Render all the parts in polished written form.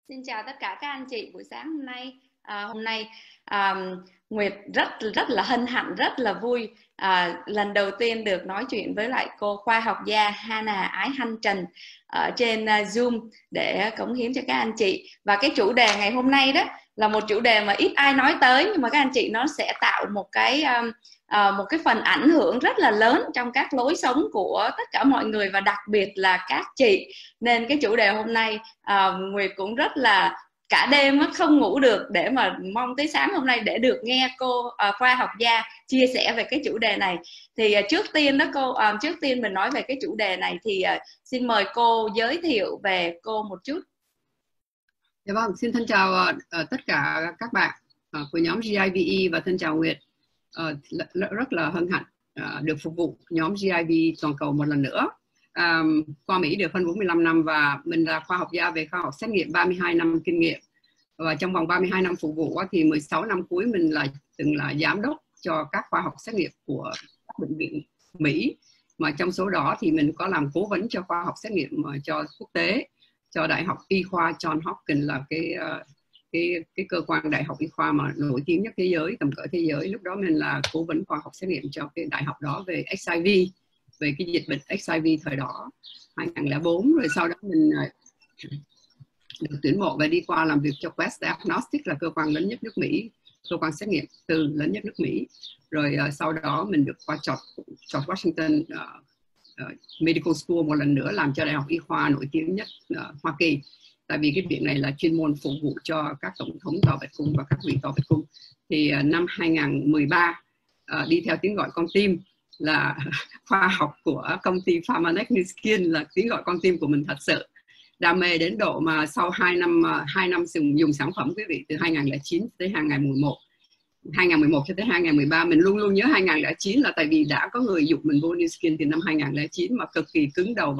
Xin chào tất cả các anh chị buổi sáng hôm nay. Hôm nay à, Nguyệt rất là hân hạnh, rất là vui lần đầu tiên được nói chuyện với lại cô khoa học gia Hana Ái Hanh Trần ở trên Zoom để cống hiến cho các anh chị. Và cái chủ đề ngày hôm nay đó là một chủ đề mà ít ai nói tới, nhưng mà các anh chị nó sẽ tạo một cái phần ảnh hưởng rất là lớn trong các lối sống của tất cả mọi người và đặc biệt là các chị. Nên cái chủ đề hôm nay Nguyệt cũng rất là cả đêm không ngủ được để mà mong tới sáng hôm nay để được nghe cô khoa học gia chia sẻ về cái chủ đề này. Thì trước tiên đó trước tiên mình nói về cái chủ đề này thì xin mời cô giới thiệu về cô một chút. Dạ vâng, xin thân chào tất cả các bạn của nhóm GIVE và thân chào Nguyệt. Rất là hân hạnh được phục vụ nhóm GIVE toàn cầu một lần nữa. Qua Mỹ được hơn 45 năm và mình là khoa học gia về khoa học xét nghiệm, 32 năm kinh nghiệm. Và trong vòng 32 năm phục vụ thì 16 năm cuối mình từng là giám đốc cho các khoa học xét nghiệm của các bệnh viện Mỹ. Mà trong số đó thì mình có làm cố vấn cho khoa học xét nghiệm cho quốc tế, cho Đại học Y khoa John Hopkins, là cái cơ quan đại học y khoa mà nổi tiếng nhất thế giới, tầm cỡ thế giới. Lúc đó mình là cố vấn khoa học xét nghiệm cho cái đại học đó về HIV, về cái dịch bệnh HIV thời đó 2004. Rồi sau đó mình được tuyển mộ và đi qua làm việc cho Quest Diagnostics, là cơ quan lớn nhất nước Mỹ, cơ quan xét nghiệm từ lớn nhất nước Mỹ. Rồi sau đó mình được qua George Washington Medical School một lần nữa, làm cho đại học y khoa nổi tiếng nhất Hoa Kỳ. Tại vì cái việc này là chuyên môn phục vụ cho các tổng thống Tòa Bạch Cung và các vị Tòa Bạch Cung. Thì năm 2013 đi theo tiếng gọi con tim là khoa học của công ty Pharmanex Nu Skin, là tiếng gọi con tim của mình thật sự. Đam mê đến độ mà sau 2 năm dùng sản phẩm, quý vị, từ 2009 tới 2011 cho tới 2013. Mình luôn luôn nhớ 2009 là tại vì đã có người dục mình vô Nu Skin từ năm 2009 mà cực kỳ cứng đầu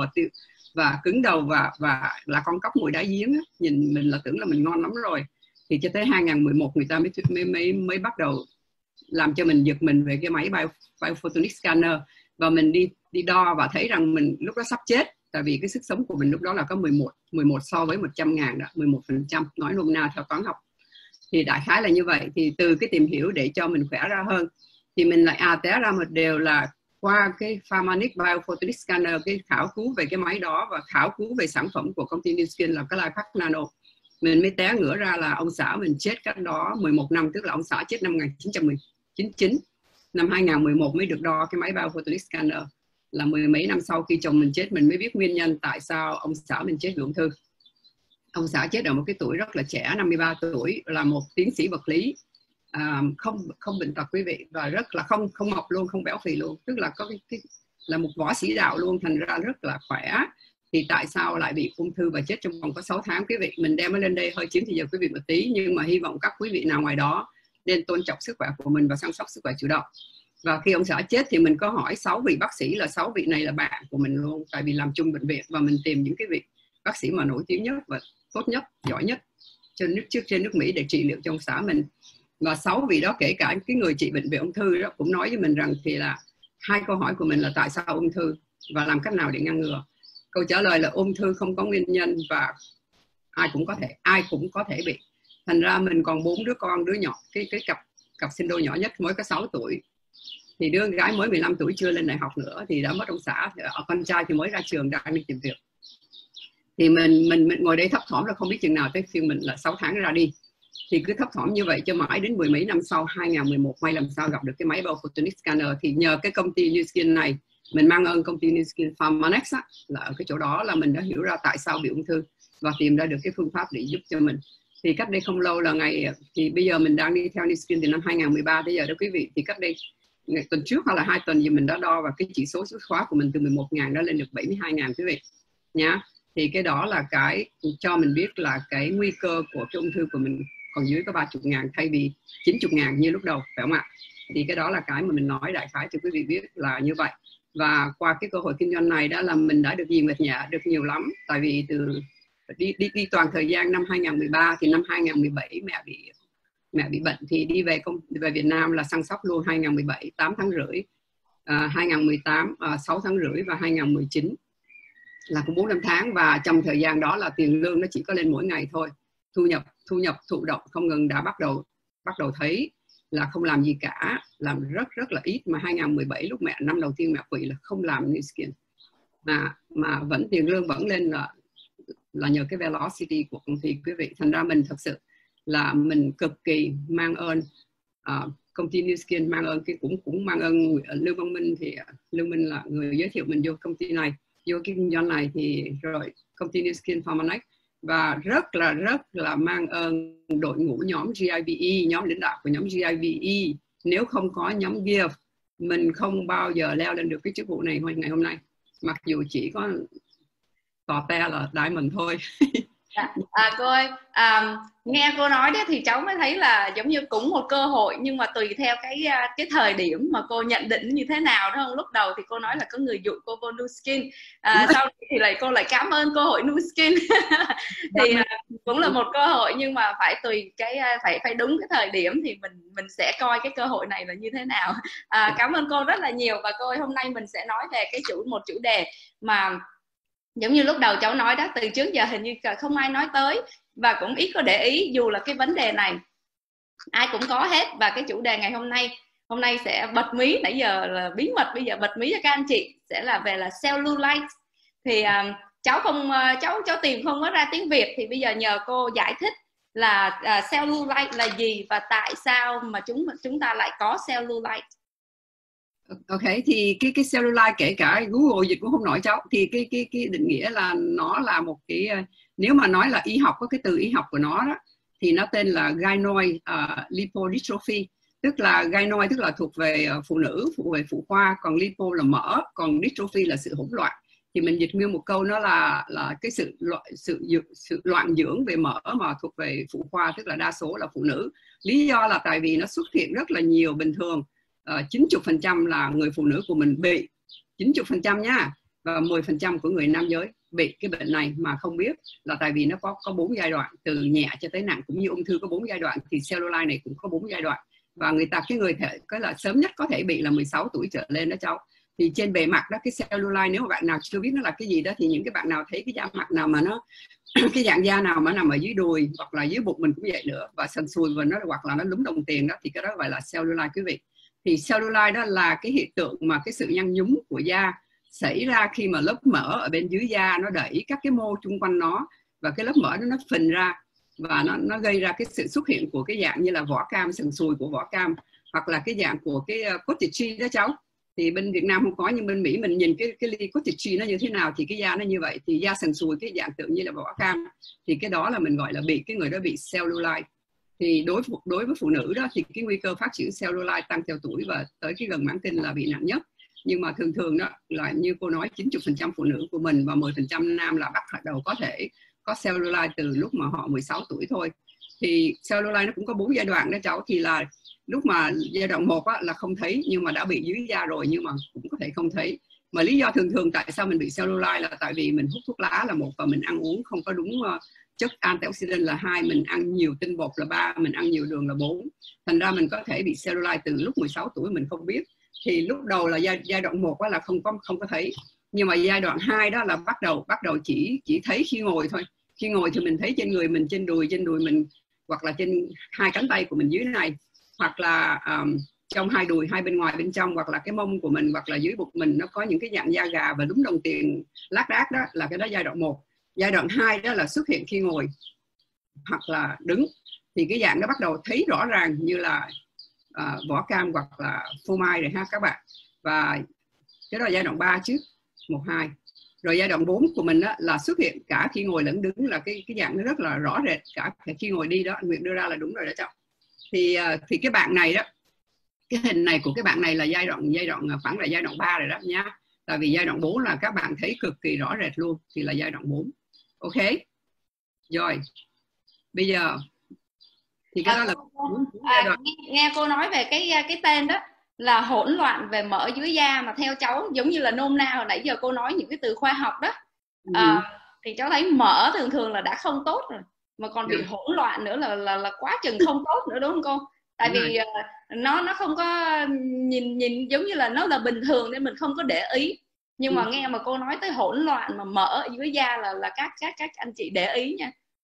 và là con cóc mùi đá giếng á. Nhìn mình là tưởng là mình ngon lắm rồi. Thì cho tới 2011 người ta mới bắt đầu làm cho mình giật mình về cái máy biophotonic scanner, và mình đi đo và thấy rằng mình lúc đó sắp chết. Tại vì cái sức sống của mình lúc đó là có 11 so với 100.000 đó, 11%, nói nôm na theo toán học. Thì đại khái là như vậy. Thì từ cái tìm hiểu để cho mình khỏe ra hơn thì mình lại té ra một điều là qua cái Pharmanex Biophotonic Scanner, cái khảo cứu về cái máy đó và khảo cứu về sản phẩm của công ty Nu Skin là cái LifePak Nano, mình mới té ngửa ra là ông xã mình chết cách đó 11 năm, tức là ông xã chết năm 1999. Năm 2011 mới được đo cái máy Biophotonic Scanner, là mười mấy năm sau khi chồng mình chết mình mới biết nguyên nhân tại sao ông xã mình chết vì ung thư. Ông xã chết ở một cái tuổi rất là trẻ, 53 tuổi, là một tiến sĩ vật lý, không bệnh tật quý vị, và rất là không mập luôn, không béo phì luôn, tức là có là một võ sĩ đạo luôn, thành ra rất là khỏe. Thì tại sao lại bị ung thư và chết trong vòng có 6 tháng quý vị? Mình đem nó lên đây hơi chiếm thì giờ quý vị một tí, nhưng mà hy vọng các quý vị nào ngoài đó nên tôn trọng sức khỏe của mình và chăm sóc sức khỏe chủ động. Và khi ông xã chết thì mình có hỏi 6 vị bác sĩ, là 6 vị này là bạn của mình luôn, tại vì làm chung bệnh viện, và mình tìm những cái vị bác sĩ mà nổi tiếng nhất và tốt nhất, giỏi nhất trên nước Mỹ để trị liệu cho ông xã mình. Và 6 vị đó, kể cả cái người trị bệnh về ung thư đó, cũng nói với mình rằng thì là 2 câu hỏi của mình là tại sao ung thư và làm cách nào để ngăn ngừa. Câu trả lời là ung thư không có nguyên nhân và ai cũng có thể bị. Thành ra mình còn 4 đứa con, đứa nhỏ, cái cặp sinh đôi nhỏ nhất mới có 6 tuổi, thì đứa gái mới 15 tuổi chưa lên đại học nữa thì đã mất ông xã. Ở con trai thì mới ra trường đang đi tìm việc. Thì mình ngồi đây thấp thỏm là không biết chừng nào tới phiên mình là 6 tháng ra đi. Thì cứ thấp thỏm như vậy cho mãi đến mười mấy năm sau, 2011 may làm sao gặp được cái máy Biophotonic Scanner. Thì nhờ cái công ty Nu Skin này, mình mang ơn công ty Nu Skin Pharmanex á, là ở cái chỗ đó là mình đã hiểu ra tại sao bị ung thư và tìm ra được cái phương pháp để giúp cho mình. Thì cách đây không lâu là thì bây giờ mình đang đi theo Nu Skin từ năm 2013 tới giờ đó quý vị. Thì cách đây tuần trước hoặc là 2 tuần gì mình đã đo và cái chỉ số xuất khóa của mình từ 11.000 đã lên được 72.000 quý vị nhá. Thì cái đó là cái cho mình biết là cái nguy cơ của cái ung thư của mình còn dưới có 30.000 thay vì 90.000 như lúc đầu, phải không ạ? Thì cái đó là cái mà mình nói đại khái cho quý vị biết là như vậy. Và qua cái cơ hội kinh doanh này đó là mình đã được gì Nguyệt nhỉ? Được nhiều lắm. Tại vì từ đi toàn thời gian năm 2013 thì năm 2017 mẹ bị bệnh thì đi về Việt Nam là săn sóc luôn. 2017 8 tháng rưỡi, 2018 6 tháng rưỡi và 2019 là cũng 4-5 tháng. Và trong thời gian đó là tiền lương nó chỉ có lên mỗi ngày thôi. thu nhập thụ động không ngừng đã bắt đầu thấy là không làm gì cả, làm rất là ít. Mà 2017 lúc năm đầu tiên mẹ quỵ là không làm Nu Skin, mà vẫn tiền lương vẫn lên là nhờ cái velocity của công ty quý vị. Thành ra mình thật sự là mình cực kỳ mang ơn công ty Nu Skin, mang ơn cũng mang ơn Lương Văn Minh. Thì Lương Minh là người giới thiệu mình vô công ty này, vô cái kinh doanh này, thì rồi công ty Nu Skin Pharmanex. Và rất là mang ơn đội ngũ nhóm GIVE, nhóm lãnh đạo của nhóm GIVE. Nếu không có nhóm Give, mình không bao giờ leo lên được cái chức vụ này ngày hôm nay, mặc dù chỉ có tò te là Diamond thôi. Cô ơi, nghe cô nói đấy thì cháu mới thấy là giống như cũng một cơ hội, nhưng mà tùy theo cái thời điểm mà cô nhận định như thế nào, đúng không? Lúc đầu thì cô nói là có người dụ cô vô Nu Skin, sau thì cô lại cảm ơn cơ hội Nu Skin. Thì cũng là một cơ hội, nhưng mà phải tùy phải đúng cái thời điểm thì mình sẽ coi cái cơ hội này là như thế nào. Cảm ơn cô rất là nhiều. Và cô ơi, hôm nay mình sẽ nói về một chủ đề mà giống như lúc đầu cháu nói đó, từ trước giờ hình như không ai nói tới và cũng ít có để ý, dù là cái vấn đề này ai cũng có hết. Và cái chủ đề ngày hôm nay sẽ bật mí, nãy giờ là bí mật, bây giờ bật mí cho các anh chị, sẽ là về là cellulite. Thì cháu tìm không có ra tiếng Việt, thì bây giờ nhờ cô giải thích là cellulite là gì và tại sao mà chúng ta lại có cellulite. Ok, thì cái cellulite kể cả Google dịch cũng không nổi cháu. Thì cái định nghĩa là nó là một cái, nếu mà nói là y học, có cái từ y học của nó đó, thì nó tên là gynoid lipodystrophy. Tức là gynoid tức là thuộc về phụ nữ, thuộc về phụ khoa, còn lipo là mỡ, còn dystrophy là sự hỗn loạn. Thì mình dịch nguyên một câu nó là cái sự loạn dưỡng về mỡ mà thuộc về phụ khoa, tức là đa số là phụ nữ. Lý do là tại vì nó xuất hiện rất là nhiều. Bình thường 90% là người phụ nữ của mình bị, 90% nha, và 10% của người nam giới bị cái bệnh này mà không biết, là tại vì nó có 4 giai đoạn, từ nhẹ cho tới nặng. Cũng như ung thư có 4 giai đoạn thì cellulite này cũng có 4 giai đoạn. Và cái là sớm nhất có thể bị là 16 tuổi trở lên đó cháu. Thì trên bề mặt đó, cái cellulite, nếu mà bạn nào chưa biết nó là cái gì đó, thì những cái bạn nào thấy cái da mặt nào mà nó cái dạng da nào mà nằm ở dưới đùi hoặc là dưới bụng mình cũng vậy nữa, và sần sùi và nó hoặc là nó lúm đồng tiền đó, thì cái đó gọi là cellulite quý vị. Thì cellulite đó là cái hiện tượng mà cái sự nhăn nhúm của da xảy ra khi mà lớp mỡ ở bên dưới da nó đẩy các cái mô chung quanh nó, và cái lớp mỡ nó phình ra, và nó gây ra cái sự xuất hiện của cái dạng như là vỏ cam, sần sùi của vỏ cam, hoặc là cái dạng của cái cottage cheese đó cháu. Thì bên Việt Nam không có, nhưng bên Mỹ mình nhìn cái ly cottage cheese nó như thế nào thì cái da nó như vậy. Thì da sần sùi cái dạng tượng như là vỏ cam, thì cái đó là mình gọi là cái người đó bị cellulite. Thì đối với phụ nữ đó thì cái nguy cơ phát triển cellulite tăng theo tuổi và tới cái gần mãn kinh là bị nặng nhất. Nhưng mà thường đó là như cô nói, 90% phụ nữ của mình và 10% nam là bắt đầu có thể có cellulite từ lúc mà họ 16 tuổi thôi. Thì cellulite nó cũng có 4 giai đoạn đó cháu. Thì là lúc mà giai đoạn 1 là không thấy, nhưng mà đã bị dưới da rồi nhưng mà cũng có thể không thấy. Mà lý do thường tại sao mình bị cellulite là tại vì mình hút thuốc lá là 1, và mình ăn uống không có đúng chất antioxidant là 2, mình ăn nhiều tinh bột là 3, mình ăn nhiều đường là 4. Thành ra mình có thể bị cellulite từ lúc 16 tuổi mình không biết. Thì lúc đầu là giai đoạn 1 là không có thấy. Nhưng mà giai đoạn 2 đó là bắt đầu chỉ thấy khi ngồi thôi. Khi ngồi thì mình thấy trên người mình, trên đùi mình, hoặc là trên 2 cánh tay của mình dưới này, hoặc là trong 2 đùi, 2 bên ngoài bên trong, hoặc là cái mông của mình, hoặc là dưới bụng mình nó có những cái dạng da gà và lúm đồng tiền lác đác đó, là cái đó giai đoạn 1. Giai đoạn 2 đó là xuất hiện khi ngồi hoặc là đứng, thì cái dạng nó bắt đầu thấy rõ ràng như là vỏ cam hoặc là phô mai rồi ha các bạn. Và cái đó là giai đoạn 3 chứ, 1, 2. Rồi giai đoạn 4 của mình đó là xuất hiện cả khi ngồi lẫn đứng, là cái dạng nó rất là rõ rệt cả khi ngồi đi đó. Anh Nguyệt đưa ra là đúng rồi đó cháu. Thì cái bạn này đó, cái hình này của cái bạn này là giai đoạn khoảng là giai đoạn 3 rồi đó nha. Tại vì giai đoạn 4 là các bạn thấy cực kỳ rõ rệt luôn, thì là giai đoạn 4. Ok. Rồi. Bây giờ thì cái đó là nghe cô nói về cái tên đó là hỗn loạn về mỡ dưới da, mà theo cháu giống như là nôm na hồi nãy giờ cô nói những cái từ khoa học đó. Thì cháu thấy mỡ thường là đã không tốt rồi, mà còn bị hỗn loạn nữa là quá chừng không tốt nữa, đúng không cô? Tại vì nó không có nhìn giống như là nó là bình thường nên mình không có để ý. Nhưng mà nghe mà cô nói tới hỗn loạn mà mỡ dưới da là các anh chị để ý nha.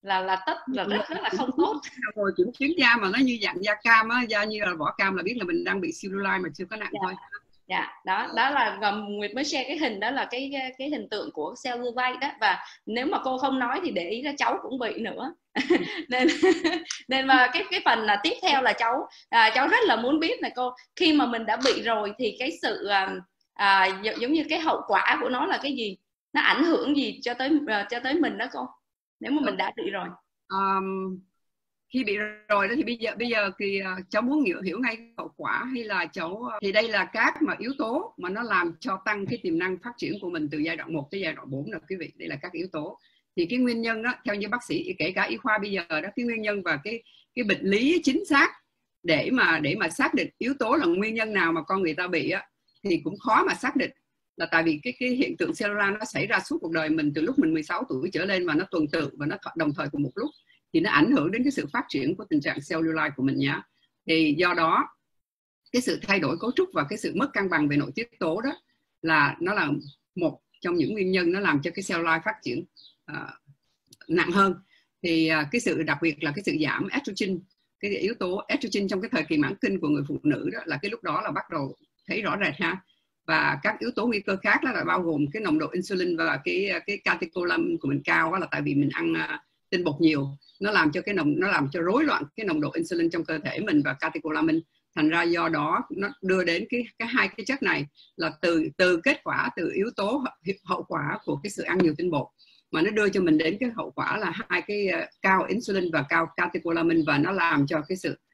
là rất là không tốt. Rồi kiểm chứng da mà nó như dạng da cam á, da như là vỏ cam là biết là mình đang bị cellulite mà chưa có nặng thôi. Dạ, đó là Nguyệt mới share cái hình đó, là cái hình tượng của cellulite đó. Và nếu mà cô không nói thì để ý là cháu cũng bị nữa. nên mà cái phần là tiếp theo là cháu rất là muốn biết này cô, khi mà mình đã bị rồi thì cái sự giống như cái hậu quả của nó là cái gì, nó ảnh hưởng gì cho tới mình đó cô, nếu mà mình đã bị rồi. Khi bị rồi đó thì bây giờ thì cháu muốn hiểu ngay hậu quả hay là cháu, thì đây là các mà yếu tố mà nó làm cho tăng cái tiềm năng phát triển của mình từ giai đoạn 1 tới giai đoạn 4 rồi quý vị. Đây là các yếu tố. Thì cái nguyên nhân đó, theo như bác sĩ kể cả y khoa bây giờ đó, cái nguyên nhân và cái bệnh lý chính xác để mà xác định yếu tố là nguyên nhân nào mà con người ta bị á, thì cũng khó mà xác định. Là tại vì cái hiện tượng cellulite nó xảy ra suốt cuộc đời mình, từ lúc mình 16 tuổi trở lên, và nó tuần tự và nó đồng thời cùng một lúc, thì nó ảnh hưởng đến cái sự phát triển của tình trạng cellulite của mình nhé. Thì do đó cái sự thay đổi cấu trúc và cái sự mất cân bằng về nội tiết tố đó là nó là một trong những nguyên nhân nó làm cho cái cellulite phát triển nặng hơn. Thì cái sự đặc biệt là cái sự giảm estrogen, cái yếu tố estrogen trong cái thời kỳ mãn kinh của người phụ nữ đó, là cái lúc đó là bắt đầu thấy rõ rệt ha. Và các yếu tố nguy cơ khác đó là bao gồm cái nồng độ insulin và cái catecholamine của mình cao, đó là tại vì mình ăn tinh bột nhiều, nó làm cho rối loạn cái nồng độ insulin trong cơ thể mình và catecholamine. Thành ra do đó nó đưa đến hai cái chất này là từ kết quả, từ yếu tố hậu quả của cái sự ăn nhiều tinh bột, mà nó đưa cho mình đến cái hậu quả là hai cái cao insulin và cao catecholamine, và nó làm cho cái sự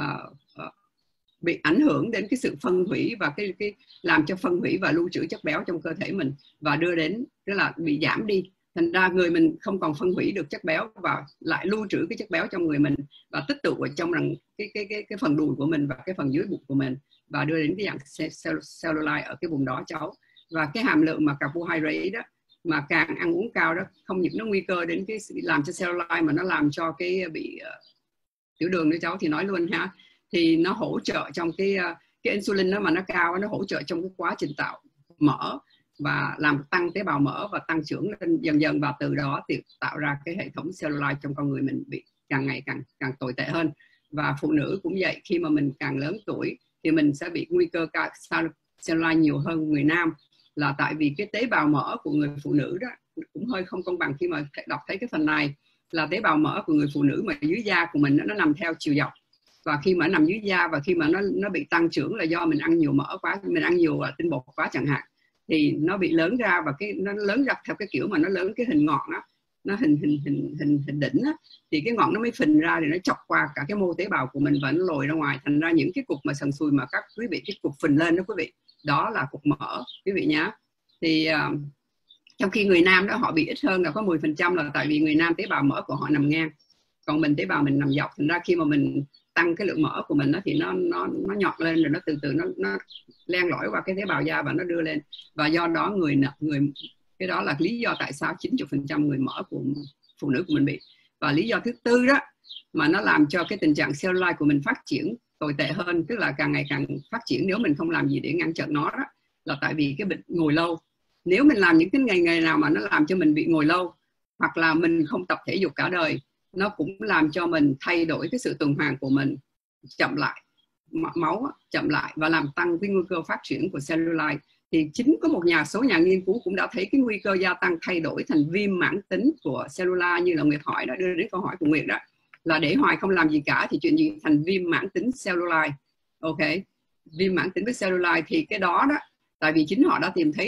bị ảnh hưởng đến cái sự phân hủy và cái làm cho phân hủy và lưu trữ chất béo trong cơ thể mình, và đưa đến tức là bị giảm đi. Thành ra người mình không còn phân hủy được chất béo và lại lưu trữ cái chất béo trong người mình và tích tụ ở trong cái phần đùi của mình và cái phần dưới bụng của mình, và đưa đến cái dạng cellulite ở cái vùng đó cháu. Và cái hàm lượng mà carbohydrate đó mà càng ăn uống cao đó, không những nó nguy cơ đến cái làm cho cellulite mà nó làm cho cái bị tiểu đường nữa cháu. Thì nói luôn ha, thì nó hỗ trợ trong cái insulin đó mà nó cao, nó hỗ trợ trong cái quá trình tạo mỡ và làm tăng tế bào mỡ và tăng trưởng lên dần dần, và từ đó thì tạo ra cái hệ thống cellulite trong con người mình bị càng ngày càng tồi tệ hơn. Và phụ nữ cũng vậy, khi mà mình càng lớn tuổi thì mình sẽ bị nguy cơ cellulite nhiều hơn người nam, là tại vì cái tế bào mỡ của người phụ nữ đó cũng hơi không công bằng. Khi mà đọc thấy cái phần này là tế bào mỡ của người phụ nữ mà dưới da của mình nó nằm theo chiều dọc, và khi mà nó nằm dưới da và khi mà nó bị tăng trưởng là do mình ăn nhiều mỡ quá, mình ăn nhiều tinh bột quá chẳng hạn, thì nó bị lớn ra, và nó lớn ra theo cái kiểu mà nó lớn cái hình ngọn á, nó hình đỉnh á, thì cái ngọn nó mới phình ra, thì nó chọc qua cả cái mô tế bào của mình và nó lồi ra ngoài. Thành ra những cái cục mà sần sùi mà các quý vị, cái cục phình lên đó quý vị, đó là cục mỡ quý vị nhá. Thì trong khi người nam đó họ bị ít hơn, là có 10%, là tại vì người nam tế bào mỡ của họ nằm ngang, còn mình tế bào mình nằm dọc. Thành ra khi mà mình tăng cái lượng mỡ của mình đó, thì nó nhọt lên, rồi nó từ từ nó len lỏi qua cái tế bào da và nó đưa lên. Và do đó cái đó là lý do tại sao 90% người mỡ của phụ nữ của mình bị. Và lý do thứ tư đó mà nó làm cho cái tình trạng cellulite của mình phát triển tồi tệ hơn, tức là càng ngày càng phát triển nếu mình không làm gì để ngăn chặn nó đó, là tại vì cái bệnh ngồi lâu. Nếu mình làm những cái nghề nào mà nó làm cho mình bị ngồi lâu, hoặc là mình không tập thể dục cả đời, nó cũng làm cho mình thay đổi cái sự tuần hoàn của mình, chậm lại máu chậm lại và làm tăng cái nguy cơ phát triển của cellulite. Thì chính có một số nhà nghiên cứu cũng đã thấy cái nguy cơ gia tăng thay đổi thành viêm mãn tính của cellulite, như là Nguyệt hỏi đó, đưa đến câu hỏi của Nguyệt đó, là để hoài không làm gì cả thì chuyện gì thành viêm mãn tính cellulite. Ok, viêm mãn tính với cellulite thì cái đó tại vì chính họ đã tìm thấy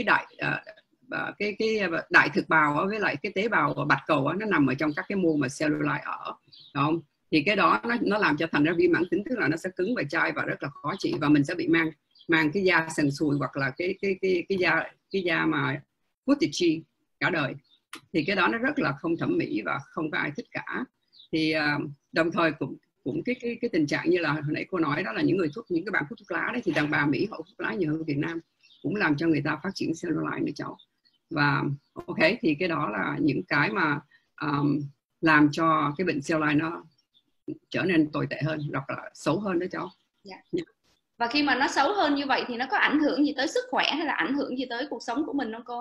cái đại thực bào với lại cái tế bào bạch cầu nó nằm ở trong các cái mô mà cellulite ở, không? Thì cái đó nó làm cho thành ra viêm mãn tính, tức là nó sẽ cứng và chai và rất là khó trị, và mình sẽ bị mang cái da sần sùi hoặc là cái da mà cutichi cả đời. Thì cái đó nó rất là không thẩm mỹ và không có ai thích cả. Thì đồng thời cũng cái tình trạng như là hồi nãy cô nói đó, là những cái bạn hút thuốc lá đấy, thì đàn bà Mỹ họ hút thuốc lá nhiều hơn Việt Nam, cũng làm cho người ta phát triển cellulite nữa cháu. Và ok, thì cái đó là những cái mà làm cho cái bệnh cellulite nó trở nên tồi tệ hơn, hoặc là xấu hơn đó cháu. Yeah. Và khi mà nó xấu hơn như vậy thì nó có ảnh hưởng gì tới sức khỏe hay là ảnh hưởng gì tới cuộc sống của mình không cô?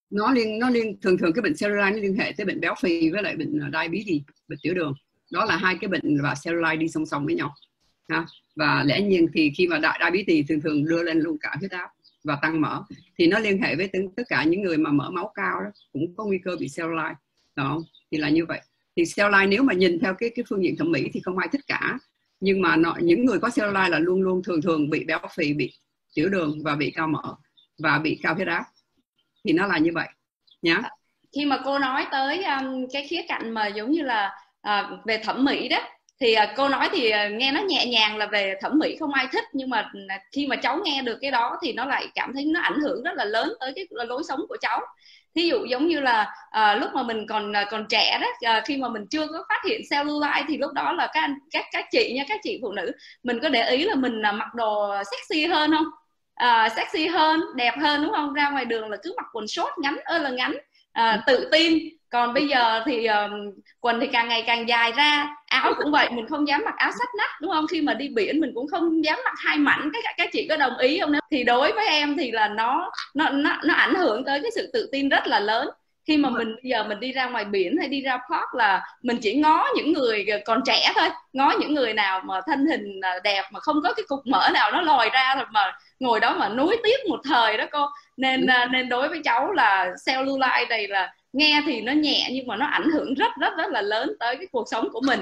nó thường cái bệnh cellulite nó liên hệ tới bệnh béo phì với lại bệnh diabetes, bệnh tiểu đường. Đó là hai cái bệnh và cellulite đi song song với nhau ha. Và lẽ nhiên thì khi mà diabetes thường đưa lên luôn cả huyết áp và tăng mỡ, thì nó liên hệ với tất cả những người mà mỡ máu cao đó cũng có nguy cơ bị cellulite đó. Thì là như vậy. Thì cellulite nếu mà nhìn theo cái phương diện thẩm mỹ thì không ai thích cả, nhưng mà những người có cellulite là luôn thường bị béo phì, bị tiểu đường và bị cao mỡ và bị cao huyết áp, thì nó là như vậy nhá. Khi mà cô nói tới cái khía cạnh mà giống như là về thẩm mỹ đó, thì cô nói thì nghe nó nhẹ nhàng là về thẩm mỹ không ai thích, nhưng mà khi mà cháu nghe được cái đó thì nó lại cảm thấy nó ảnh hưởng rất là lớn tới cái lối sống của cháu. Thí dụ giống như là lúc mà mình còn trẻ đó, khi mà mình chưa có phát hiện cellulite thì lúc đó là các chị nha, các chị phụ nữ, mình có để ý là mình mặc đồ sexy hơn không? Sexy hơn, đẹp hơn đúng không? Ra ngoài đường là cứ mặc quần short ngắn ơi là ngắn, tự tin. Còn bây giờ thì quần thì càng ngày càng dài ra, áo cũng vậy, mình không dám mặc áo xách nách đúng không? Khi mà đi biển mình cũng không dám mặc hai mảnh. Các chị có đồng ý không? Thì đối với em thì là nó ảnh hưởng tới cái sự tự tin rất là lớn. Khi mà bây giờ mình đi ra ngoài biển hay đi ra park là mình chỉ ngó những người còn trẻ thôi, ngó những người nào mà thân hình đẹp mà không có cái cục mỡ nào nó lòi ra, rồi mà ngồi đó mà nuối tiếc một thời đó cô. Nên đối với cháu là cellulite này là nghe thì nó nhẹ nhưng mà nó ảnh hưởng rất là lớn tới cái cuộc sống của mình.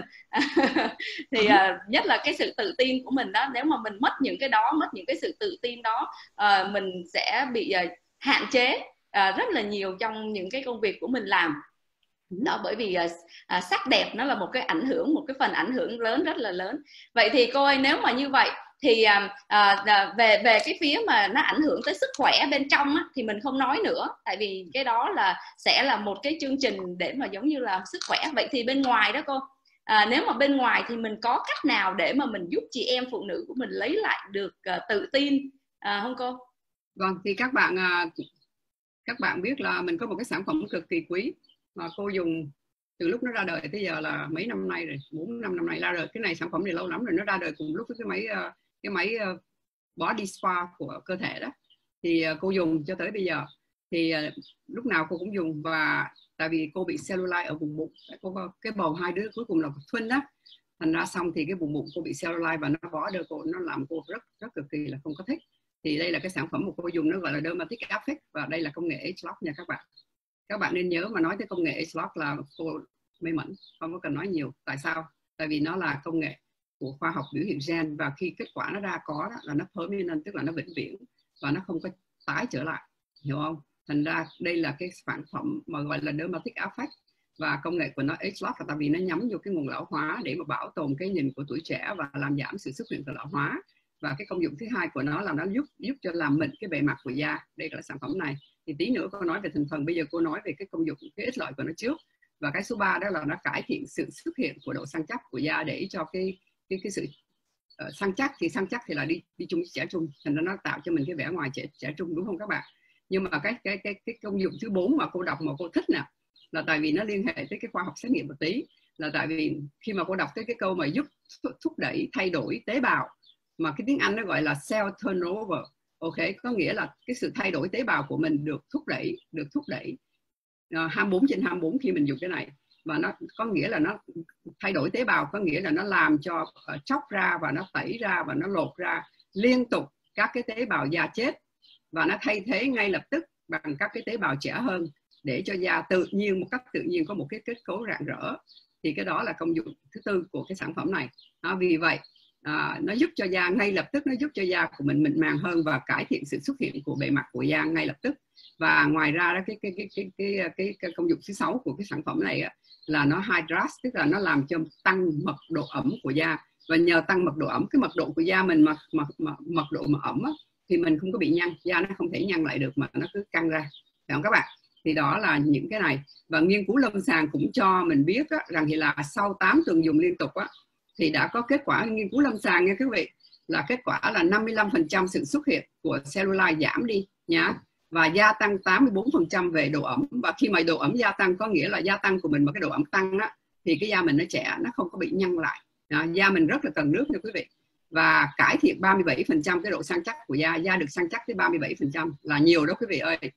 Thì nhất là cái sự tự tin của mình đó, nếu mà mình mất những cái đó, mất những cái sự tự tin đó, mình sẽ bị hạn chế rất là nhiều trong những cái công việc của mình làm đó. Bởi vì sắc đẹp nó là một cái ảnh hưởng, một cái phần ảnh hưởng lớn, rất là lớn. Vậy thì cô ơi, nếu mà như vậy thì về cái phía mà nó ảnh hưởng tới sức khỏe bên trong á, thì mình không nói nữa, tại vì cái đó là sẽ là một cái chương trình để mà giống như là sức khỏe. Vậy thì bên ngoài đó cô, nếu mà bên ngoài thì mình có cách nào để mà mình giúp chị em phụ nữ của mình lấy lại được tự tin không cô? Vâng, thì các bạn biết là mình có một cái sản phẩm cực kỳ quý mà cô dùng từ lúc nó ra đời tới giờ là mấy năm nay rồi, 4-5 năm nay ra đời. Cái này sản phẩm này lâu lắm rồi, nó ra đời cùng lúc với cái máy body spa của cơ thể đó. Thì cô dùng cho tới bây giờ thì lúc nào cô cũng dùng. Và tại vì cô bị cellulite ở vùng bụng, cô có cái bầu hai đứa cuối cùng là twin đó, thành ra xong thì cái vùng bụng cô bị cellulite và nó bỏ đơ cô, nó làm cô rất cực kỳ là không có thích. Thì đây là cái sản phẩm mà cô dùng, nó gọi là Dermatic Affect, và đây là công nghệ Agelock nha các bạn. Các bạn nên nhớ, mà nói tới công nghệ Agelock là cô mê mẩn, không có cần nói nhiều. Tại sao? Tại vì nó là công nghệ của khoa học biểu hiện gen, và khi kết quả nó ra có đó, là nó permanent, tức là nó vĩnh viễn và nó không có tái trở lại, hiểu không? Thành ra đây là cái sản phẩm mà gọi là Dermatic Affect, và công nghệ của nó Agelock là tại vì nó nhắm vô cái nguồn lão hóa để mà bảo tồn cái nhìn của tuổi trẻ và làm giảm sự xuất hiện của lão hóa. Và cái công dụng thứ hai của nó là nó giúp cho làm mịn cái bề mặt của da. Đây là sản phẩm này. Thì tí nữa cô nói về thành phần, bây giờ cô nói về cái công dụng, cái ích lợi của nó trước. Và cái số 3 đó là nó cải thiện sự xuất hiện của độ săn chắc của da, để cho cái sự săn chắc thì là đi chung trẻ trung, thành ra nó tạo cho mình cái vẻ ngoài trẻ trung, đúng không các bạn? Nhưng mà cái công dụng thứ 4 mà cô đọc mà cô thích nè, là tại vì nó liên hệ tới cái khoa học xét nghiệm một tí. Là tại vì khi mà cô đọc tới cái câu mà giúp thúc đẩy thay đổi tế bào, mà cái tiếng Anh nó gọi là cell turnover, ok, có nghĩa là cái sự thay đổi tế bào của mình được thúc đẩy 24/24 khi mình dùng cái này. Và nó có nghĩa là nó thay đổi tế bào, có nghĩa là nó làm cho chóc ra và nó tẩy ra và nó lột ra liên tục các cái tế bào da chết, và nó thay thế ngay lập tức bằng các cái tế bào trẻ hơn, để cho da tự nhiên, một cách tự nhiên có một cái kết cấu rạng rỡ. Thì cái đó là công dụng thứ tư của cái sản phẩm này. Vì vậy nó giúp cho da ngay lập tức, nó giúp cho da của mình mịn màng hơn và cải thiện sự xuất hiện của bề mặt của da ngay lập tức. Và ngoài ra đó, cái công dụng thứ 6 của cái sản phẩm này là nó hydrate, tức là nó làm cho tăng mật độ ẩm của da. Và nhờ tăng mật độ ẩm, cái mật độ của da mình mật độ mà ẩm thì mình không có bị nhăn, da nó không thể nhăn lại được mà nó cứ căng ra, phải không các bạn? Thì đó là những cái này. Và nghiên cứu lâm sàng cũng cho mình biết rằng thì là sau 8 tuần dùng liên tục thì đã có kết quả nghiên cứu lâm sàng nha quý vị, là kết quả là 55% sự xuất hiện của cellulite giảm đi nhá, và gia tăng 84% về độ ẩm. Và khi mà độ ẩm gia tăng có nghĩa là gia tăng của mình mà cái độ ẩm tăng thì cái da mình nó trẻ, nó không có bị nhăn lại. Da mình rất là cần nước nha quý vị. Và cải thiện 37% cái độ săn chắc của da. Da được săn chắc tới 37% là nhiều đó quý vị ơi.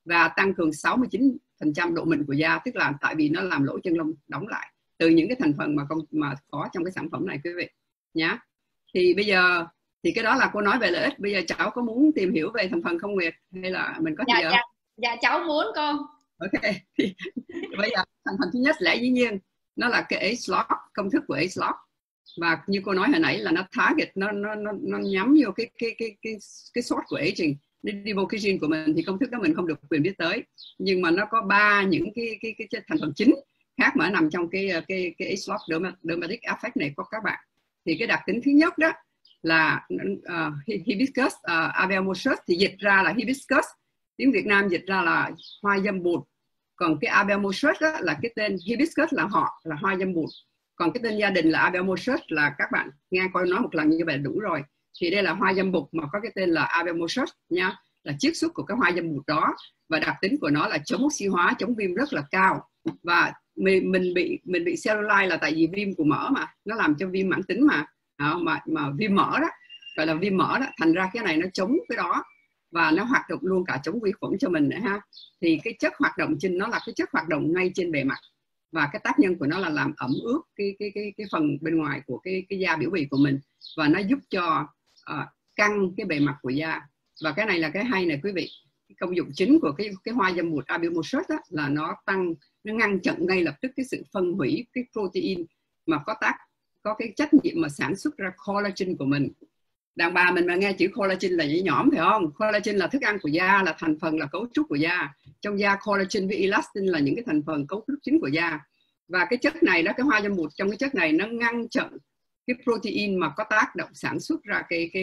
và tăng cường 69% độ mịn của da, tức là tại vì nó làm lỗ chân lông đóng lại từ những cái thành phần mà có trong cái sản phẩm này quý vị nhá. Thì bây giờ thì cái đó là cô nói về lợi ích. Bây giờ cháu có muốn tìm hiểu về thành phần không Nguyệt hay là mình có gì không? Dạ cháu muốn cô. Ok. Bây giờ thành phần thứ nhất lẽ dĩ nhiên nó là cái Agelog, công thức của Agelog, và như cô nói hồi nãy là nó target, nó nhắm vô cái source của aging. Đi vô cái gene của mình thì công thức đó mình không được quyền biết tới, nhưng mà nó có 3 những cái thành phần chính khác mà nằm trong cái Agelog dermatic effect này của các bạn. Thì cái đặc tính thứ nhất đó là hibiscus abemosus, thì dịch ra là hibiscus, tiếng Việt Nam dịch ra là hoa dâm bụt. Còn cái abemosus đó là cái tên hibiscus là họ, là hoa dâm bụt. Còn cái tên gia đình là abemosus, là các bạn nghe coi nói một lần như vậy là đủ rồi. Thì đây là hoa dâm bụt mà có cái tên là abemosus nha, là chiết xuất của cái hoa dâm bụt đó, và đặc tính của nó là chống oxy hóa, chống viêm rất là cao. Và mình bị cellulite là tại vì viêm của mỡ mà, nó làm cho viêm mãn tính mà viêm mỡ đó, gọi là viêm mỡ đó, thành ra cái này nó chống cái đó và nó hoạt động luôn cả chống vi khuẩn cho mình nữa ha. Thì cái chất hoạt động trên nó là cái chất hoạt động ngay trên bề mặt, và cái tác nhân của nó là làm ẩm ướt cái phần bên ngoài của cái da biểu bì của mình, và nó giúp cho căng cái bề mặt của da. Và cái này là cái hay này quý vị, cái công dụng chính của cái hoa dâm bụt abemosus là nó ngăn chặn ngay lập tức cái sự phân hủy cái protein mà có cái trách nhiệm mà sản xuất ra collagen của mình. Đàn bà mình mà nghe chữ collagen là dễ nhõm phải không? Collagen là thức ăn của da, là thành phần, là cấu trúc của da. Trong da collagen với elastin là những cái thành phần cấu trúc chính của da. Và cái chất này đó, cái hoa dâm bụt trong cái chất này nó ngăn chặn cái protein mà có tác động sản xuất ra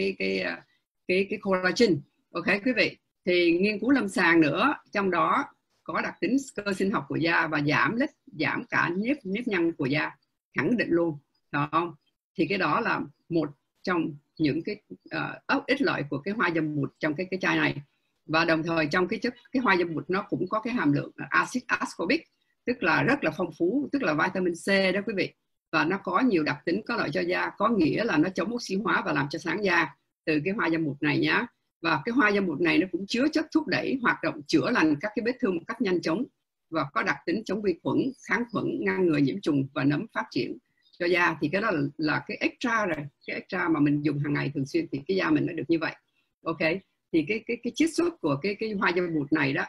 cái collagen. Ok quý vị. Thì nghiên cứu lâm sàng nữa, trong đó có đặc tính cơ sinh học của da và giảm cả nếp nhăn của da, khẳng định luôn, đúng không? Thì cái đó là một trong những cái ích lợi của cái hoa dâm bụt trong cái chai này. Và đồng thời trong cái hoa dâm bụt nó cũng có cái hàm lượng axit ascorbic, tức là rất là phong phú, tức là vitamin C đó quý vị. Và nó có nhiều đặc tính có lợi cho da, có nghĩa là nó chống oxy hóa và làm cho sáng da từ cái hoa dâm bụt này nhá. Và cái hoa dâm bụt này nó cũng chứa chất thúc đẩy hoạt động chữa lành các cái vết thương một cách nhanh chóng, và có đặc tính chống vi khuẩn, kháng khuẩn, ngăn ngừa nhiễm trùng và nấm phát triển cho da. Thì cái đó là cái extra rồi, cái extra mà mình dùng hàng ngày thường xuyên thì cái da mình nó được như vậy. Ok, thì cái chiết xuất của cái hoa dâm bụt này đó,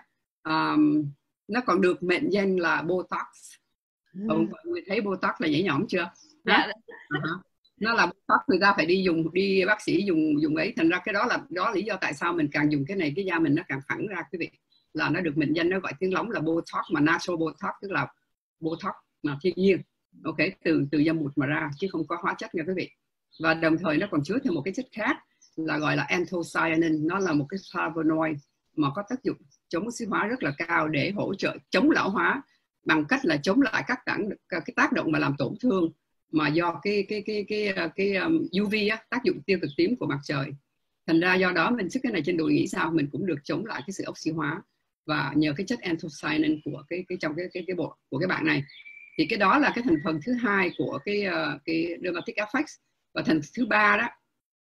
nó còn được mệnh danh là Botox. Người thấy Botox là dễ nhõm chưa? Dạ. Nó là Botox, người ta phải đi bác sĩ dùng ấy, thành ra cái đó là lý do tại sao mình càng dùng cái này cái da mình nó càng phẳng ra quý vị, là nó được mệnh danh, nó gọi tiếng lóng là Botox, mà natural Botox tức là Botox mà thiên nhiên. Ok, từ dâm bụt mà ra chứ không có hóa chất nha quý vị. Và đồng thời nó còn chứa thêm một cái chất khác là gọi là anthocyanin, nó là một cái flavonoid mà có tác dụng chống oxy hóa rất là cao để hỗ trợ chống lão hóa, bằng cách là chống lại các cái tác động mà làm tổn thương mà do cái UV tác dụng tiêu cực tím của mặt trời. Thành ra do đó mình sức cái này trên đùi, nghĩ sao mình cũng được chống lại cái sự oxy hóa, và nhờ cái chất anthocyanin của trong cái bột của cái bạn này. Thì cái đó là cái thành phần thứ hai của cái dermatic effects. Và thành thứ ba đó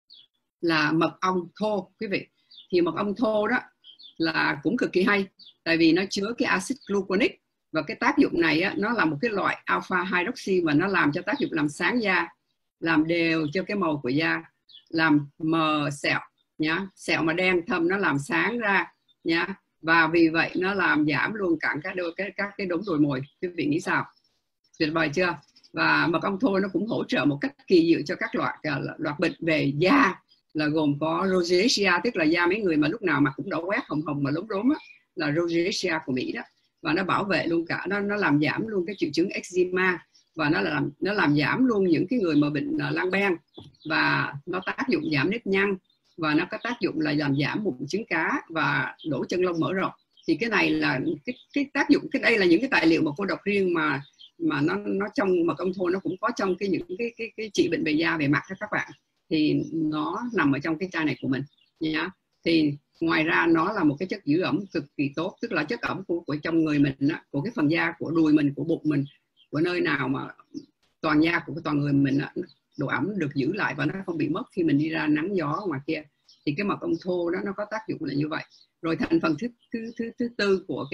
là mật ong thô quý vị. Thì mật ong thô đó là cũng cực kỳ hay, tại vì nó chứa cái axit gluconic, và cái tác dụng này nó là một cái loại alpha hydroxy mà nó làm cho tác dụng làm sáng da, làm đều cho cái màu của da, làm mờ sẹo nhá, sẹo mà đen thâm nó làm sáng ra nhá. Và vì vậy nó làm giảm luôn cả các cái đốm đồi mồi. Quý vị nghĩ sao? Tuyệt vời chưa? Và mật ong thô nó cũng hỗ trợ một cách kỳ diệu cho các loạt bệnh về da, là gồm có rosacea, tức là da mấy người mà lúc nào mà cũng đỏ quét hồng hồng mà lốm đốm là rosacea của Mỹ đó. Và nó bảo vệ luôn cả, nó làm giảm luôn cái triệu chứng eczema, và nó làm giảm luôn những cái người mà bệnh lang ben, và nó tác dụng giảm nếp nhăn, và nó có tác dụng là làm giảm mụn trứng cá và lỗ chân lông mở rộng. Thì cái này là cái tác dụng, đây là những cái tài liệu mà cô đọc riêng mà nó trong mật ong thô nó cũng có trong những cái trị bệnh về da về mặt đó các bạn. Thì nó nằm ở trong cái chai này của mình nhá. Thì ngoài ra nó là một cái chất giữ ẩm cực kỳ tốt, tức là chất ẩm của trong người mình đó, của cái phần da, của đùi mình, của bụng mình, của nơi nào mà toàn da của toàn người mình đó, độ ẩm được giữ lại và nó không bị mất khi mình đi ra nắng gió ngoài kia. thì cái mật ong thô đó nó có tác dụng là như vậy. Rồi thành phần thứ tư của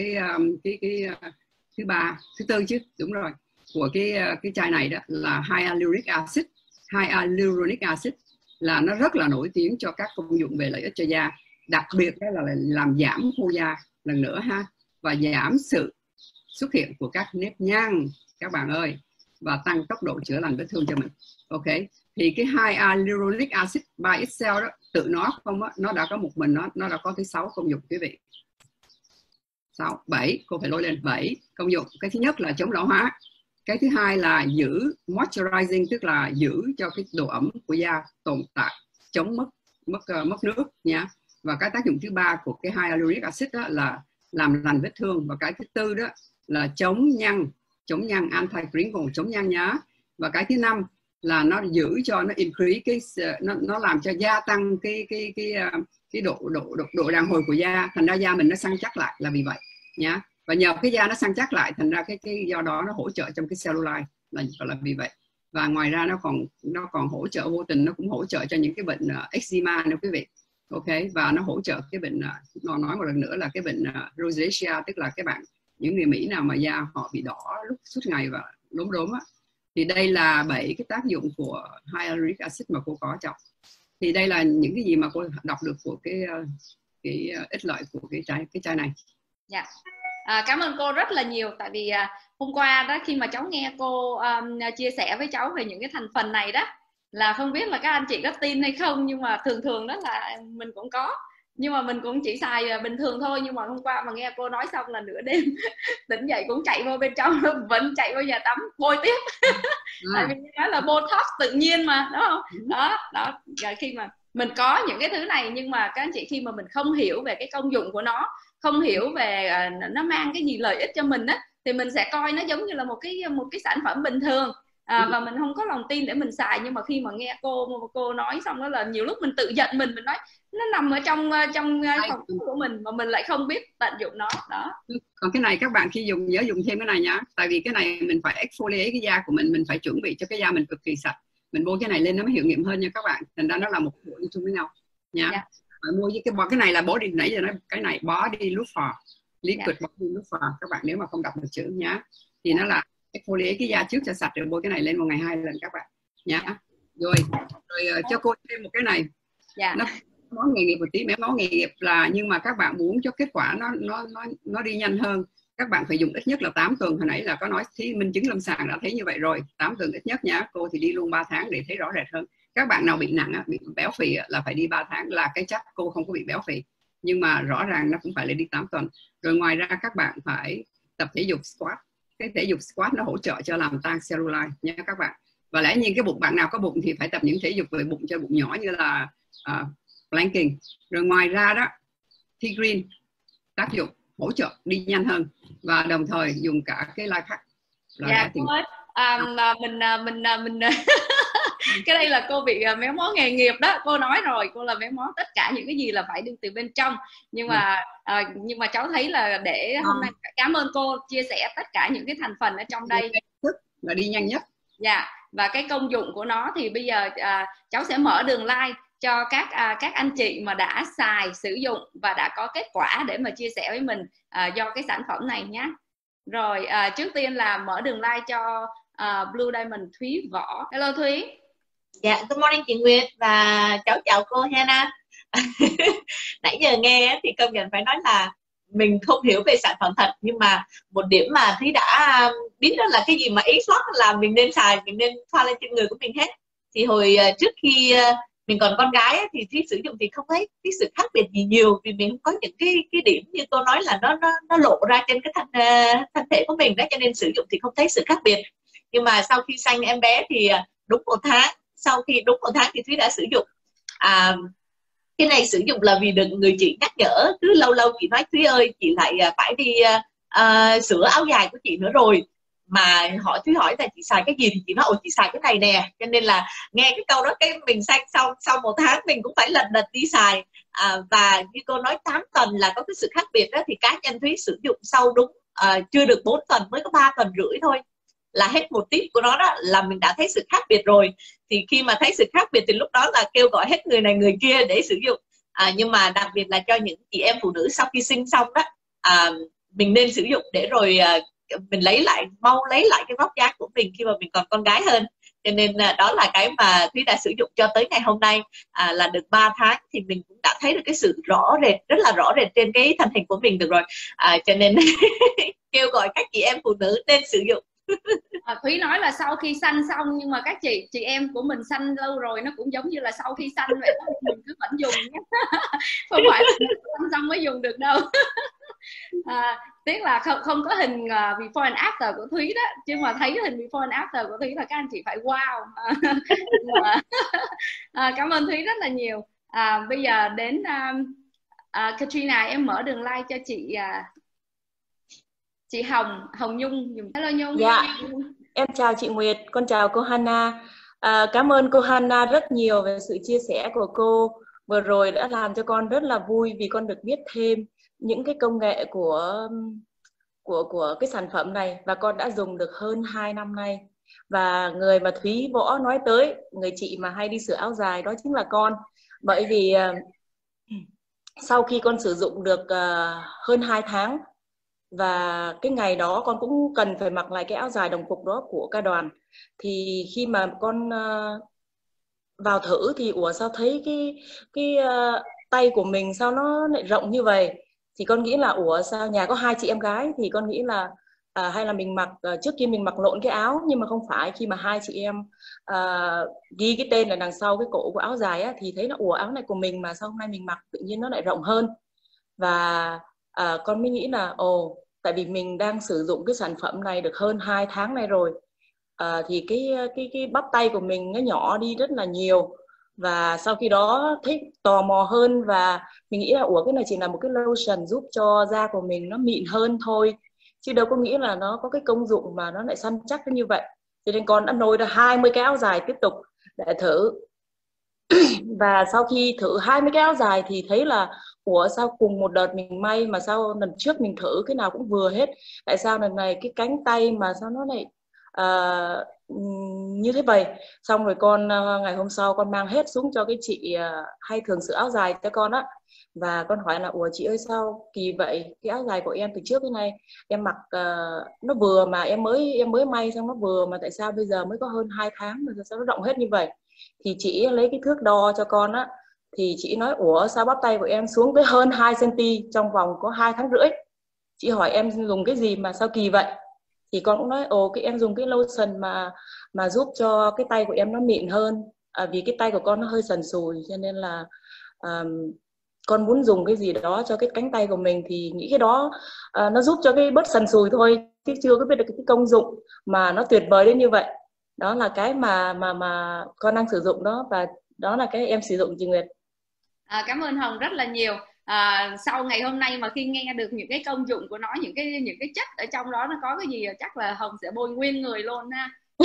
thứ tư chứ, đúng rồi, của cái chai này đó là hyaluronic acid. Hyaluronic acid là nó rất là nổi tiếng cho các công dụng về lợi ích cho da, đặc biệt đó là làm giảm khô da lần nữa ha, và giảm sự xuất hiện của các nếp nhăn các bạn ơi, và tăng tốc độ chữa lành vết thương cho mình. Ok, thì cái hyaluronic acid by itself đó, tự nó không á, nó đã có một mình nó đã có tới 6 công dụng quý vị. 7, cô phải lôi lên 7 công dụng. Cái thứ nhất là chống lão hóa, cái thứ hai là giữ moisturizing, tức là giữ cho cái độ ẩm của da tồn tại, chống mất nước nha. Và cái tác dụng thứ ba của cái hyaluronic acid đó là làm lành vết thương, và cái thứ tư đó là chống nhăn, anti wrinkle, chống nhăn nhá. Và cái thứ năm là nó giữ cho nó increase nó làm cho gia tăng cái độ đàn hồi của da, thành ra da mình nó săn chắc lại, là vì vậy nhá. Và nhờ cái da nó săn chắc lại, thành ra cái do đó nó hỗ trợ trong cái cellulite, là vì vậy. Và ngoài ra nó còn hỗ trợ vô tình, nó cũng hỗ trợ cho những cái bệnh eczema nữa quý vị. Ok, và nó hỗ trợ cái bệnh, nói một lần nữa là cái bệnh rosacea, tức là những người Mỹ nào mà da họ bị đỏ lúc suốt ngày và đốm á. Thì đây là 7 cái tác dụng của hyaluronic acid mà cô có trong. Thì đây là những cái gì mà cô đọc được của cái ích lợi của cái chai này. Dạ. Cảm ơn cô rất là nhiều, tại vì hôm qua đó khi mà cháu nghe cô chia sẻ với cháu về những cái thành phần này đó, là không biết là các anh chị có tin hay không, nhưng mà thường đó là mình cũng có, nhưng mà mình cũng chỉ xài bình thường thôi. Nhưng mà hôm qua mà nghe cô nói xong là nửa đêm tỉnh dậy cũng chạy vô bên trong, vẫn chạy vô nhà tắm bôi tiếp. Tại vì nó là Botox tự nhiên mà, đúng không? Đó. Khi mà mình có những cái thứ này, nhưng mà các anh chị khi mà mình không hiểu về cái công dụng của nó, không hiểu về nó mang cái gì lợi ích cho mình á, thì mình sẽ coi nó giống như là một cái sản phẩm bình thường. Và mình không có lòng tin để mình xài. Nhưng mà khi mà nghe cô nói xong đó là nhiều lúc mình tự giận mình nói nó nằm ở trong phòng của mình mà mình lại không biết tận dụng nó đó. Còn cái này các bạn khi dùng nhớ dùng thêm cái này nhá, tại vì cái này mình phải exfoliate cái da của mình phải chuẩn bị cho cái da mình cực kỳ sạch, mình bôi cái này lên nó mới hiệu nghiệm hơn nha các bạn. Thành ra nó là một bộ chung với nhau nha. Yeah. Mua với cái này là body, nãy giờ nói cái này body loofah, liquid body loofah các bạn, nếu mà không đọc được chữ nhá, thì nó là exfoliate cái da trước cho sạch rồi bôi cái này lên một ngày 2 lần các bạn nhá. Rồi cho cô thêm một cái này. Nó món nghề nghiệp một tí, món nghề nghiệp là, nhưng mà các bạn muốn cho kết quả nó đi nhanh hơn, các bạn phải dùng ít nhất là 8 tuần. Hồi nãy là có nói thì minh chứng lâm sàng đã thấy như vậy rồi, 8 tuần ít nhất nhá. Cô thì đi luôn 3 tháng để thấy rõ rệt hơn. Các bạn nào bị nặng, bị béo phì là phải đi 3 tháng, là cái chắc cô không có bị béo phì, nhưng mà rõ ràng nó cũng phải lên đi 8 tuần. Rồi ngoài ra các bạn phải tập thể dục squat. Cái thể dục squat nó hỗ trợ cho làm tan cellulite nha các bạn. Và lẽ nhiên cái bụng, bạn nào có bụng thì phải tập những thể dục về bụng cho bụng nhỏ, như là planking. Rồi ngoài ra đó, tea green tác dụng hỗ trợ đi nhanh hơn, và đồng thời dùng cả cái life hack. Mình cái đây là cô bị méo mó nghề nghiệp đó. Cô nói rồi, cô là méo mó tất cả những cái gì là phải đi từ bên trong. Nhưng mà cháu thấy là để hôm nay cảm ơn cô chia sẻ tất cả những cái thành phần ở trong đây là đi nhanh nhất. Dạ. Và cái công dụng của nó thì bây giờ cháu sẽ mở đường live cho các anh chị mà đã xài, sử dụng và đã có kết quả để mà chia sẻ với mình do cái sản phẩm này nhé. Rồi trước tiên là mở đường live cho Blue Diamond Thúy Võ. Hello Thúy. Dạ, good morning chị Nguyệt và cháu chào cô Hannah. Nãy giờ nghe thì công nhận phải nói là mình không hiểu về sản phẩm thật, nhưng mà một điểm mà Thúy đã biết đó là cái gì mà ý slot là mình nên xài, mình nên thoa lên trên người của mình hết. Thì hồi trước khi mình còn con gái thì Thúy sử dụng thì không thấy cái sự khác biệt gì nhiều, vì mình không có những cái điểm như cô nói là nó lộ ra trên cái thân thể của mình đó, cho nên sử dụng thì không thấy sự khác biệt. Nhưng mà sau khi sanh em bé thì đúng 1 tháng, sau khi đúng 1 tháng thì Thúy đã sử dụng. Cái này sử dụng là vì được người chị nhắc nhở, cứ lâu lâu chị nói Thúy ơi chị lại phải đi sửa áo dài của chị nữa rồi, mà Thúy hỏi là chị xài cái gì thì chị nói ồ chị xài cái này nè, cho nên là nghe cái câu đó cái mình xanh sau 1 tháng mình cũng phải lật đi xài. Và như cô nói 8 tuần là có cái sự khác biệt đó, thì cá nhân Thúy sử dụng sau đúng chưa được 4 tuần, mới có 3 tuần rưỡi thôi là hết một tip của nó đó, là mình đã thấy sự khác biệt rồi. Thì khi mà thấy sự khác biệt thì lúc đó là kêu gọi hết người này người kia để sử dụng. Nhưng mà đặc biệt là cho những chị em phụ nữ sau khi sinh xong đó, mình nên sử dụng để rồi mình mau lấy lại cái vóc dáng của mình khi mà mình còn con gái hơn. Cho nên đó là cái mà Thúy đã sử dụng cho tới ngày hôm nay, là được 3 tháng thì mình cũng đã thấy được cái sự rõ rệt, rất là rõ rệt trên cái thân hình của mình được rồi. Cho nên kêu gọi các chị em phụ nữ nên sử dụng. Thúy nói là sau khi sanh xong, nhưng mà các chị em của mình sanh lâu rồi nó cũng giống như là sau khi sanh vậy đó, mình cứ vẫn dùng nhé. Không phải là sanh xong mới dùng được đâu. Tiếc là không có hình before and after của Thúy đó, chứ mà thấy cái hình before and after của Thúy là các anh chị phải wow. Cảm ơn Thúy rất là nhiều. Bây giờ đến Katrina, em mở đường like cho chị Hồng Nhung. Hello Nhung. Dạ, em chào chị Nguyệt, con chào cô Hana. Cảm ơn cô Hana rất nhiều về sự chia sẻ của cô vừa rồi, đã làm cho con rất là vui vì con được biết thêm những cái công nghệ của cái sản phẩm này, và con đã dùng được hơn 2 năm nay. Và người mà Thúy Võ nói tới, người chị mà hay đi sửa áo dài, đó chính là con. Bởi vì sau khi con sử dụng được hơn 2 tháng, và cái ngày đó con cũng cần phải mặc lại cái áo dài đồng phục đó của ca đoàn, thì khi mà con vào thử thì sao thấy cái tay của mình sao nó lại rộng như vậy, thì con nghĩ là sao nhà có 2 chị em gái, thì con nghĩ là hay là mình mặc trước kia mình mặc lộn cái áo. Nhưng mà không phải, khi mà 2 chị em ghi cái tên là đằng sau cái cổ của áo dài á, thì thấy là áo này của mình mà sao hôm nay mình mặc tự nhiên nó lại rộng hơn. Và con mới nghĩ là tại vì mình đang sử dụng cái sản phẩm này được hơn 2 tháng nay rồi, thì cái bắp tay của mình nó nhỏ đi rất là nhiều. Và sau khi đó thấy tò mò hơn, và mình nghĩ là cái này chỉ là một cái lotion giúp cho da của mình nó mịn hơn thôi, chứ đâu có nghĩ là nó có cái công dụng mà nó lại săn chắc như vậy. Cho nên con đã nôi ra 20 cái áo dài tiếp tục để thử. Và sau khi thử 20 cái áo dài thì thấy là sao cùng một đợt mình may mà sao lần trước mình thử cái nào cũng vừa hết, tại sao lần này cái cánh tay mà sao nó lại như thế vậy. Xong rồi con ngày hôm sau con mang hết xuống cho cái chị hay thường sửa áo dài cho con á, và con hỏi là chị ơi sao kỳ vậy, cái áo dài của em từ trước cái này em mặc nó vừa mà em mới may xong nó vừa, mà tại sao bây giờ mới có hơn 2 tháng mà sao nó rộng hết như vậy. Thì chị lấy cái thước đo cho con á, thì chị nói sao bắp tay của em xuống tới hơn 2 cm trong vòng có 2 tháng rưỡi. Chị hỏi em dùng cái gì mà sao kỳ vậy, thì con cũng nói em dùng cái lotion mà giúp cho cái tay của em nó mịn hơn, vì cái tay của con nó hơi sần sùi, cho nên là con muốn dùng cái gì đó cho cái cánh tay của mình, thì nghĩ cái đó nó giúp cho cái bớt sần sùi thôi, chứ chưa có biết được cái công dụng mà nó tuyệt vời đến như vậy. Đó là cái mà con đang sử dụng đó, và đó là cái em sử dụng chị Nguyệt. Cảm ơn Hồng rất là nhiều. Sau ngày hôm nay mà khi nghe được những cái công dụng của nó, những cái chất ở trong đó nó có cái gì, chắc là Hồng sẽ bôi nguyên người luôn ha.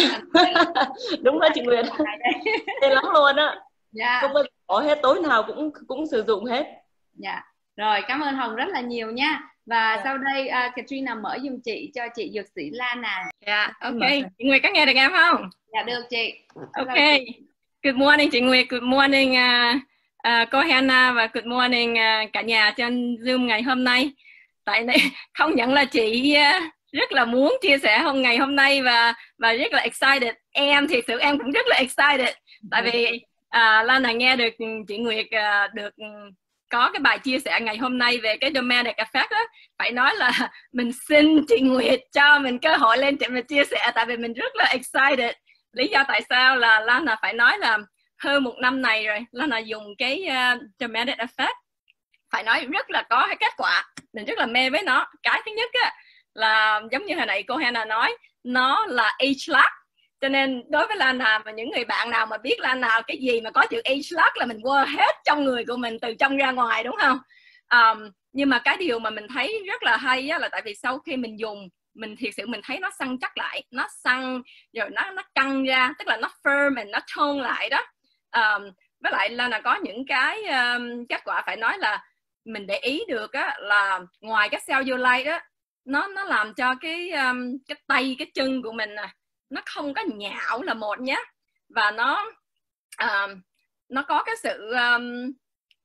Đúng đó chị Nguyệt, hay lắm luôn á. Dạ. Không có hết, tối nào cũng sử dụng hết. Dạ. Rồi, cảm ơn Hồng rất là nhiều nha. Và sau đây Katrina mở giùm chị cho chị dược sĩ Lana. Dạ, ok. Chị Nguyệt có nghe được em không? Dạ được chị. Ok. Good morning chị Nguyệt, good morning cô Hana, và good morning cả nhà trên Zoom ngày hôm nay. Tại đây không nhận là chị rất là muốn chia sẻ ngày hôm nay và rất là excited. Em thì sự em cũng rất là excited. Tại vì Lana nghe được chị Nguyệt được có cái bài chia sẻ ngày hôm nay về cái dramatic effect đó, phải nói là mình xin chị Nguyệt cho mình cơ hội lên để mình chia sẻ, tại vì mình rất là excited. Lý do tại sao là Lana phải nói là hơn 1 năm này rồi Lana dùng cái dramatic effect, phải nói rất là có cái kết quả, mình rất là mê với nó. Cái thứ nhất á, là giống như hồi nãy cô Hannah nói, nó là age lock, cho nên đối với Lana và những người bạn nào mà biết Lana cái gì mà có chữ age lock là mình quơ hết trong người của mình từ trong ra ngoài, đúng không? Nhưng mà cái điều mà mình thấy rất là hay á, là tại vì sau khi mình dùng, mình thiệt sự mình thấy nó săn chắc lại, nó săn rồi nó căng ra, tức là nó firm and nó tone lại đó. Với lại là có những cái kết quả phải nói là mình để ý được á, là ngoài cái cellulite đó, nó làm cho cái tay, cái chân của mình nè, nó không có nhão là một nhé, và nó có cái sự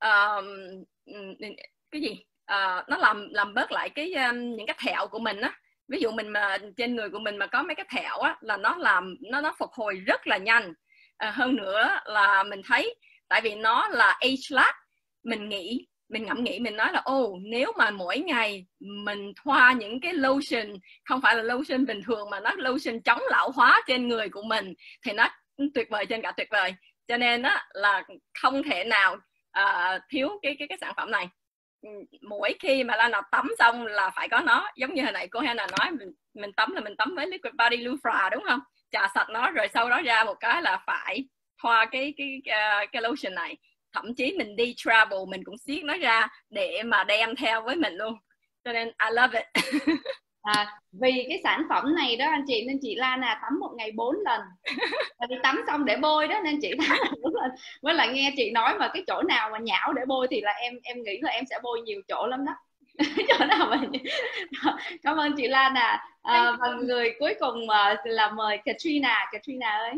cái gì nó làm bớt lại cái những cái thẹo của mình á. Ví dụ mình mà trên người của mình mà có mấy cái thẹo á là nó làm nó phục hồi rất là nhanh. Hơn nữa là mình thấy tại vì nó là age-last, mình ngẫm nghĩ mình nói là nếu mà mỗi ngày mình thoa những cái lotion, không phải là lotion bình thường mà nó lotion chống lão hóa trên người của mình thì nó tuyệt vời trên cả tuyệt vời. Cho nên á là không thể nào thiếu cái sản phẩm này. Mỗi khi mà Lan tắm xong là phải có nó. Giống như hồi nãy cô Hannah nói, mình tắm là mình tắm với Liquid Body Loofra đúng không, chà sạch nó rồi sau đó ra một cái là phải thoa cái lotion này. Thậm chí mình đi travel mình cũng siết nó ra để mà đem theo với mình luôn. Cho nên I love it. Vì cái sản phẩm này đó anh chị nên chị Lan tắm một ngày 4 lần. Tại vì tắm xong để bôi đó nên chị tắm 4 lần. Với lại nghe chị nói mà cái chỗ nào mà nhão để bôi thì là em nghĩ là em sẽ bôi nhiều chỗ lắm đó. Chỗ nào mà cảm ơn chị Lan và người cuối cùng là mời Katrina ơi.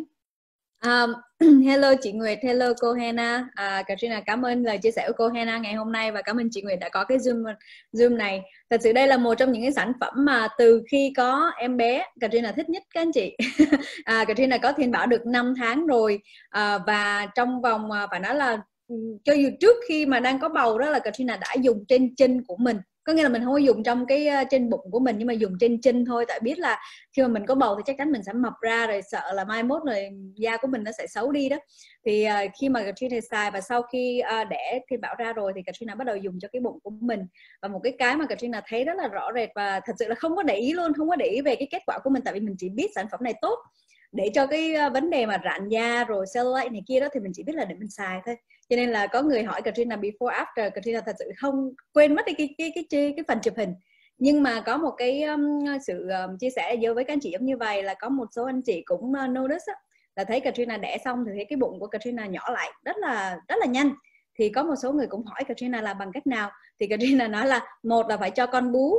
Hello chị Nguyệt, hello cô Hannah. Katrina cảm ơn lời chia sẻ của cô Hannah ngày hôm nay và cảm ơn chị Nguyệt đã có cái Zoom này. Thật sự đây là một trong những cái sản phẩm mà từ khi có em bé Katrina thích nhất các anh chị. Katrina có Thiên Bảo được 5 tháng rồi và trong vòng phải nói là cho dù trước khi mà đang có bầu đó là Katrina đã dùng trên chân của mình. Có nghĩa là mình không có dùng trong cái trên bụng của mình nhưng mà dùng trên chân thôi, tại biết là khi mà mình có bầu thì chắc chắn mình sẽ mập ra rồi sợ là mai mốt rồi da của mình nó sẽ xấu đi đó. Thì khi mà Katrina xài và sau khi đẻ Thiên Bảo ra rồi thì Katrina bắt đầu dùng cho cái bụng của mình. Và một cái mà Katrina thấy rất là rõ rệt và thật sự là không có để ý luôn, không có để ý về cái kết quả của mình, tại vì mình chỉ biết sản phẩm này tốt để cho cái vấn đề mà rạn da rồi cellulite này kia đó thì mình chỉ biết là để mình xài thôi. Cho nên là có người hỏi Katrina before after, Katrina thật sự không quên mất đi cái phần chụp hình. Nhưng mà có một cái sự chia sẻ với các anh chị giống như vậy là có một số anh chị cũng notice là thấy Katrina đẻ xong thì thấy cái bụng của Katrina nhỏ lại rất là nhanh. Thì có một số người cũng hỏi Katrina là bằng cách nào, thì Katrina nói là một là phải cho con bú,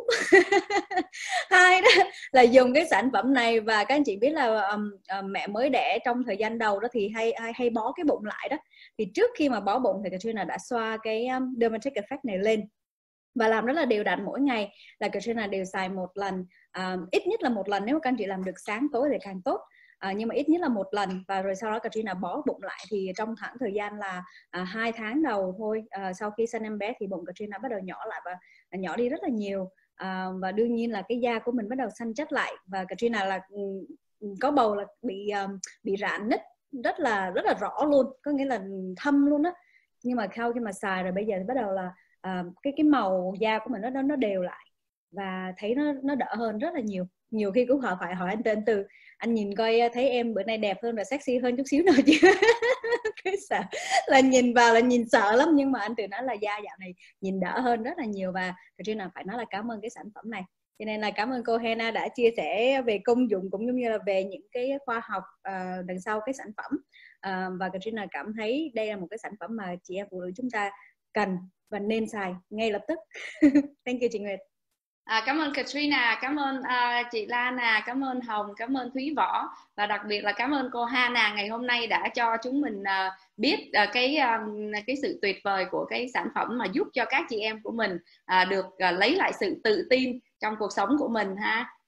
hai đó là dùng cái sản phẩm này. Và các anh chị biết là mẹ mới đẻ trong thời gian đầu đó thì hay bó cái bụng lại đó, thì trước khi mà bó bụng thì Katrina đã xoa cái Dermatech Effect này lên và làm rất là đều đặn. Mỗi ngày là Katrina đều xài một lần, ít nhất là một lần, nếu mà các anh chị làm được sáng tối thì càng tốt. Nhưng mà ít nhất là một lần, và rồi sau đó Katrina bó bụng lại. Thì trong khoảng thời gian là 2 tháng đầu thôi, sau khi sinh em bé thì bụng Katrina bắt đầu nhỏ lại và nhỏ đi rất là nhiều. Và đương nhiên là cái da của mình bắt đầu săn chắc lại. Và Katrina là có bầu là bị rạn nứt rất là rõ luôn, có nghĩa là thâm luôn á. Nhưng mà sau khi mà xài rồi bây giờ thì bắt đầu là cái màu da của mình nó đều lại và thấy nó đỡ hơn rất là nhiều. Nhiều khi cũng phải hỏi anh tên từ anh nhìn coi thấy em bữa nay đẹp hơn và sexy hơn chút xíu nào chứ. Cái sợ là nhìn vào là nhìn sợ lắm, nhưng mà anh Từ nói là da dạo này nhìn đỡ hơn rất là nhiều. Và Katrina phải nói là cảm ơn cái sản phẩm này. Cho nên là cảm ơn cô Hannah đã chia sẻ về công dụng cũng như là về những cái khoa học đằng sau cái sản phẩm. Và Katrina cảm thấy đây là một cái sản phẩm mà chị em phụ nữ chúng ta cần và nên xài ngay lập tức. Thank you chị Nguyệt. Cảm ơn Katrina, cảm ơn chị Lan, cảm ơn Hồng, cảm ơn Thúy Võ, và đặc biệt là cảm ơn cô Hannah ngày hôm nay đã cho chúng mình biết cái sự tuyệt vời của cái sản phẩm mà giúp cho các chị em của mình được lấy lại sự tự tin trong cuộc sống của mình ha.